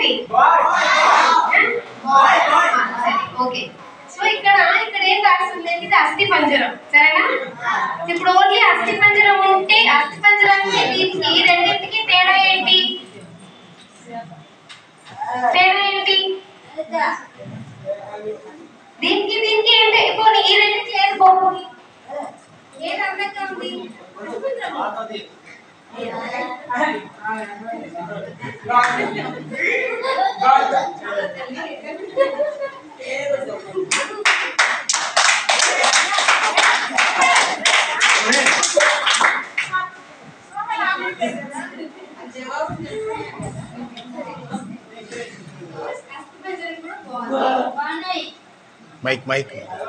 ఏంటి? Okay. So ఇక్కడ ఏం రాస్తుంది? ఇది అస్థి పంజరం, సరేనా? ఇప్పుడు ఓన్లీ అస్థి పంజరం ఉంటే అస్థి పంజరానికి దీనికి ఈ రెండింటికి తేడా ఏంటి? దీనికి ఏంటి? పోనీ ఈ రెండింటికి ఏది బాగుంది? ఏది అందంగా ఉంది? Mike.